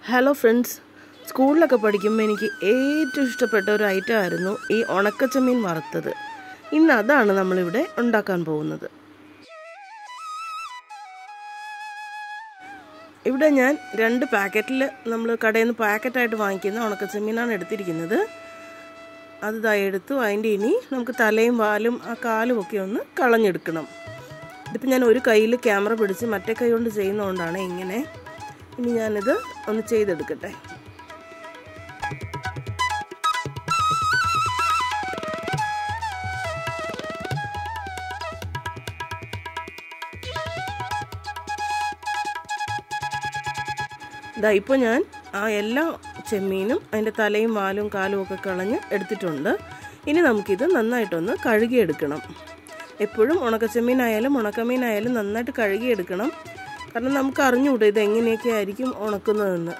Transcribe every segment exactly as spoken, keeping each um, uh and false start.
Hello friends, സ്കൂളിലൊക്കെ പഠിക്കുമ്പോൾ എനിക്ക് ഏറ്റവും ഇഷ്ടപ്പെട്ട ഒരു ഐറ്റം ആയിരുന്നു ഈ ഉണക്കച്ചമീൻ വറുത്തത്. ഇന്ന് അതാണ് നമ്മളിവിടെ ഉണ്ടാക്കാൻ പോകുന്നത്. ഇവിടെ ഞാൻ രണ്ട് പാക്കറ്റിൽ നമ്മൾ കടയിൽ നിന്ന് പാക്കറ്റായിട്ട് വാങ്ങിക്കുന്ന ഉണക്കച്ചമീനാണ് എടുത്തിരിക്കുന്നത്. അത് ദാ എടുത്തു. അതിൻ്റെ ഇനി നമുക്ക് തലയും വാലും ആ കാലും ഒക്കെ ഒന്ന് കളഞ്ഞെടുക്കണം. ഇതിപ്പോൾ ഞാൻ ഒരു കയ്യിൽ ക്യാമറ പിടിച്ച് മറ്റേ കൈ കൊണ്ട് ചെയ്യുന്നതുകൊണ്ടാണ് ഇങ്ങനെ. ഇനി ഞാനിത് ഒന്ന് ചെയ്തെടുക്കട്ടെ. ഇതാ ഇപ്പോൾ ഞാൻ ആ എല്ലാ ചെമ്മീനും അതിൻ്റെ തലയും വാലും കാലും ഒക്കെ കളഞ്ഞ് എടുത്തിട്ടുണ്ട്. ഇനി നമുക്കിത് നന്നായിട്ടൊന്ന് കഴുകിയെടുക്കണം. എപ്പോഴും ഉണക്കച്ചെമ്മീനായാലും ഉണക്കമീനായാലും നന്നായിട്ട് കഴുകിയെടുക്കണം. കാരണം നമുക്ക് അറിഞ്ഞുകൂടെ ഇത് എങ്ങനെയൊക്കെ ആയിരിക്കും ഉണക്കുന്നതെന്ന്.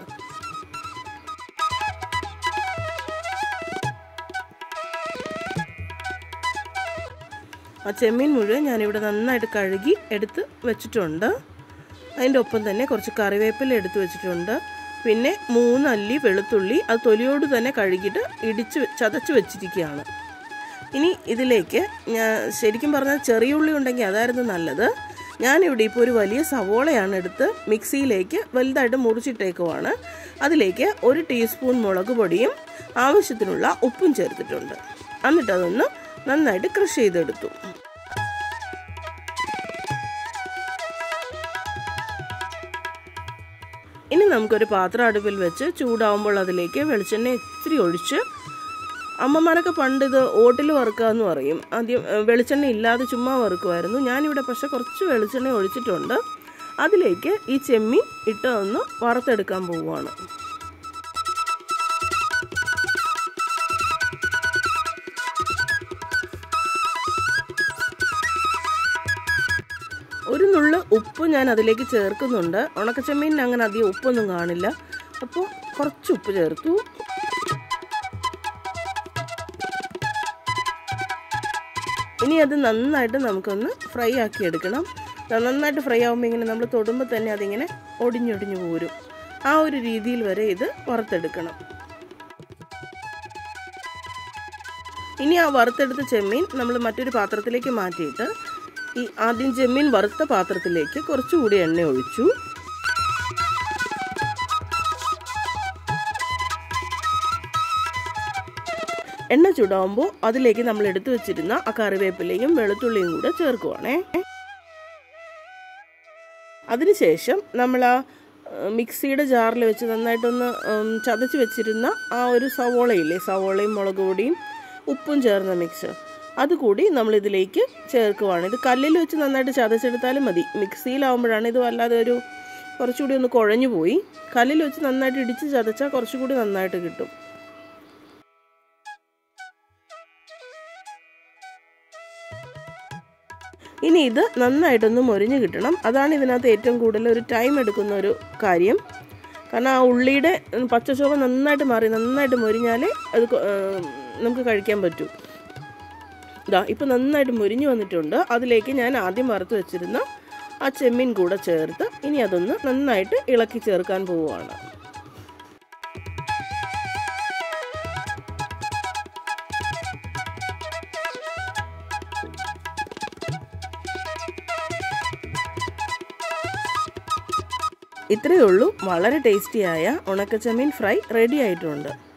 ആ ചെമ്മീൻ മുഴുവൻ ഞാനിവിടെ നന്നായിട്ട് കഴുകി എടുത്ത് വെച്ചിട്ടുണ്ട്. അതിൻ്റെ ഒപ്പം തന്നെ കുറച്ച് കറിവേപ്പില എടുത്ത് വെച്ചിട്ടുണ്ട്. പിന്നെ മൂന്ന് അല്ലി വെളുത്തുള്ളി അത് തൊലിയോട് തന്നെ കഴുകിയിട്ട് ഇടിച്ച് ചതച്ച് വെച്ചിരിക്കുകയാണ്. ഇനി ഇതിലേക്ക് ഞാൻ ശരിക്കും പറഞ്ഞാൽ ചെറിയ ഉള്ളി ഉണ്ടെങ്കിൽ അതായിരുന്നു നല്ലത്. ഞാനിവിടെ ഇപ്പോൾ ഒരു വലിയ സവോളയാണ് എടുത്ത് മിക്സിയിലേക്ക് വലുതായിട്ട് മുറിച്ചിട്ടേക്കുവാണ്. അതിലേക്ക് ഒരു ടീസ്പൂൺ മുളക് പൊടിയും ആവശ്യത്തിനുള്ള ഉപ്പും ചേർത്തിട്ടുണ്ട്. എന്നിട്ടതൊന്ന് നന്നായിട്ട് ക്രഷ് ചെയ്തെടുത്തു. ഇനി നമുക്കൊരു പാത്രം അടുപ്പിൽ വെച്ച് ചൂടാവുമ്പോൾ അതിലേക്ക് വെളിച്ചെണ്ണ ഇത്തിരി ഒഴിച്ച്, അമ്മമാരൊക്കെ പണ്ട് ഇത് ഓട്ടിൽ വറുക്കുക എന്ന് പറയും. ആദ്യം വെളിച്ചെണ്ണ ഇല്ലാതെ ചുമ്മാ വറുക്കുമായിരുന്നു. ഞാനിവിടെ പക്ഷെ കുറച്ച് വെളിച്ചെണ്ണ ഒഴിച്ചിട്ടുണ്ട്. അതിലേക്ക് ഈ ചെമ്മീൻ ഇട്ട് ഒന്ന് വറുത്തെടുക്കാൻ പോവുകയാണ്. ഒരു നുള്ള് ഉപ്പ് ഞാൻ അതിലേക്ക് ചേർക്കുന്നുണ്ട്. ഉണക്കച്ചെമ്മീനിന് അങ്ങനെ അധികം ഉപ്പൊന്നും കാണില്ല, അപ്പോൾ കുറച്ച് ഉപ്പ് ചേർത്തു. ഇനി അത് നന്നായിട്ട് നമുക്കൊന്ന് ഫ്രൈ ആക്കി എടുക്കണം. നന്നായിട്ട് ഫ്രൈ ആകുമ്പോൾ ഇങ്ങനെ നമ്മൾ തൊടുമ്പോൾ തന്നെ അതിങ്ങനെ ഒടിഞ്ഞൊടിഞ്ഞു പോരും. ആ ഒരു രീതിയിൽ വരെ ഇത് വറുത്തെടുക്കണം. ഇനി ആ വറുത്തെടുത്ത ചെമ്മീൻ നമ്മൾ മറ്റൊരു പാത്രത്തിലേക്ക് മാറ്റിയിട്ട് ഈ ആദ്യം ചെമ്മീൻ വറുത്ത പാത്രത്തിലേക്ക് കുറച്ചുകൂടി എണ്ണ ഒഴിച്ചു. എണ്ണ ചൂടാവുമ്പോൾ അതിലേക്ക് നമ്മൾ എടുത്തു വെച്ചിരുന്ന ആ കറിവേപ്പിലയും വെളുത്തുള്ളിയും കൂടെ ചേർക്കുവാണേ. അതിനുശേഷം നമ്മൾ ആ മിക്സിയുടെ ജാറിൽ വെച്ച് നന്നായിട്ടൊന്ന് ചതച്ച് വെച്ചിരുന്ന ആ ഒരു സവോളയില്ലേ, സവോളയും മുളക് പൊടിയും ഉപ്പും ചേർന്ന മിക്സ് അതുകൂടി നമ്മളിതിലേക്ക് ചേർക്കുവാണ്. ഇത് കല്ലിൽ വെച്ച് നന്നായിട്ട് ചതച്ചെടുത്താലും മതി. മിക്സിയിലാവുമ്പോഴാണ് ഇത് വല്ലാതെ ഒരു കുറച്ചുകൂടി ഒന്ന് കുഴഞ്ഞു പോയി. കല്ലിൽ വെച്ച് നന്നായിട്ട് ഇടിച്ച് ചതച്ചാൽ കുറച്ചുകൂടി നന്നായിട്ട് കിട്ടും. ഇനി ഇത് നന്നായിട്ടൊന്ന് മൊരിഞ്ഞ് കിട്ടണം. അതാണ് ഇതിനകത്ത് ഏറ്റവും കൂടുതൽ ഒരു ടൈം എടുക്കുന്ന ഒരു കാര്യം. കാരണം ആ ഉള്ളിയുടെ പച്ചച്ചോവ നന്നായിട്ട് മാറി നന്നായിട്ട് മൊരിഞ്ഞാലേ അത് നമുക്ക് കഴിക്കാൻ പറ്റൂ. ഇതാ ഇപ്പോൾ നന്നായിട്ട് മൊരിഞ്ഞ് വന്നിട്ടുണ്ട്. അതിലേക്ക് ഞാൻ ആദ്യം വറുത്ത് വെച്ചിരുന്ന ആ ചെമ്മീൻ കൂടെ ചേർത്ത് ഇനി അതൊന്ന് നന്നായിട്ട് ഇളക്കി ചേർക്കാൻ പോവുകയാണ്. ഇത്രയേ ഉള്ളൂ. വളരെ ടേസ്റ്റിയായ ഉണക്കച്ചമീൻ ഫ്രൈ റെഡി ആയിട്ടുണ്ട്.